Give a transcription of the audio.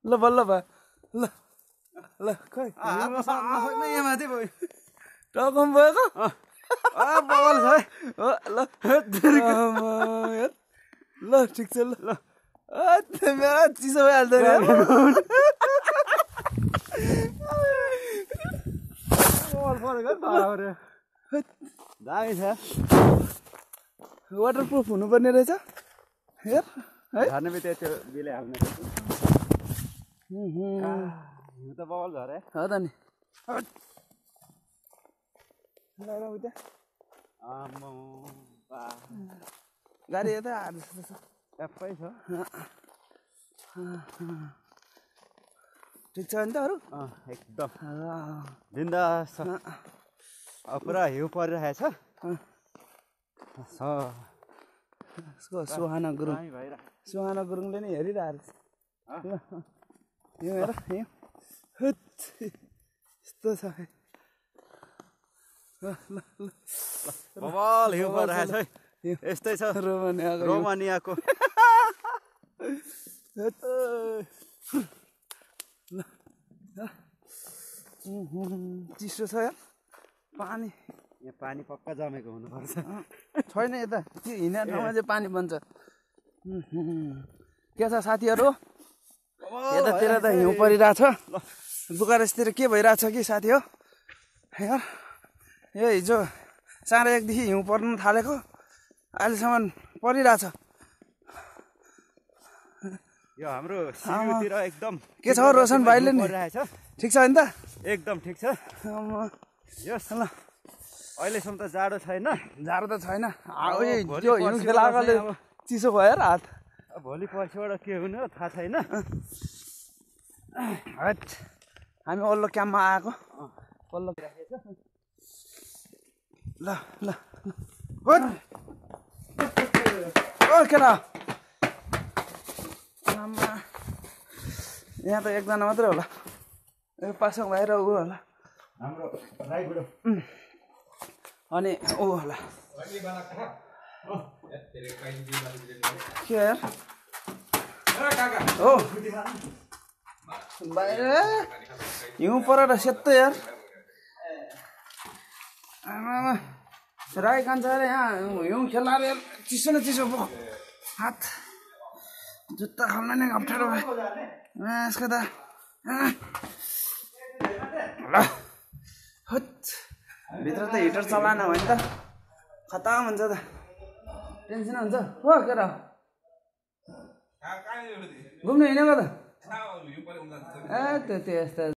ल बल्ल भयो ल ल खै नसक्ने यहाँ माथि भयो टकम भएको बवाल छ हो ल ल ठिक छ ल ल मेरो चिसो भइहाल्छ नि बवाल परेको दामी छ वाटरप्रुफ हुनुपर्ने रहेछ हेर है झर्ने बित्तिकै त्यो बिले हाल्ने त बवाल झरे हो त नि गाडी यता ट्याप्पै छ ठिक छ नि त अरू एकदम बिन्दास छ पुरा हिउँ परिरहेछ सुहाना गुरुङले नि हेरिरहेको छ यो हेर यस्तो छ बवाल हिउँ परिरहेछ है यस्तै छ रोमानियाको चिसो छ यार पानी यहाँ पानी पक्का जमेको हुनुपर्छ छैन यता त्यो हिँड्ने ठाउँमा चाहिँ पानी बन्छ के छ साथीहरू यतातिर त हिउँ परिरहेछ बुकारेस्टतिर के भइरहेछ कि साथी हो यार यो हिजो 4:01 देखि हिउँ पर्नु थालेको अहिलेसम्म परिरहेछ यो हाम्रो सिक्किमतिर एकदम के छ रोशन भाइले नि ठिक छ नि त एकदम ठिक छ यस ल अहिलेसम्म त जाडो छैन जाडो त छैन त्यो हिउँ खेलाएकोले चिसो भयो र हात भोलि पर्सिबाट के हुने हो थाहा छैन हामी वल्लो क्याम्पमा आएको वल्लो ल ल ओ केटा यहाँ त एकजना मात्रै होला पासङ भएर ऊ होला हाम्रो राईबाट अनि ऊ होला के यार हो बाहिर हिउँ परेर सेतो यार राई कान्छ अरे यहाँ हिउँ खेलाएर चिसो न चिसो पो हात जुत्ता खोल्न नै अप्ठ्यारो भयो यसको त भित्र त हिटर चलाएन भने त खतम हुन्छ त टेन्सन हुन्छ हो केटा घुम्नु हिँडेको त ए त्यो यस्तो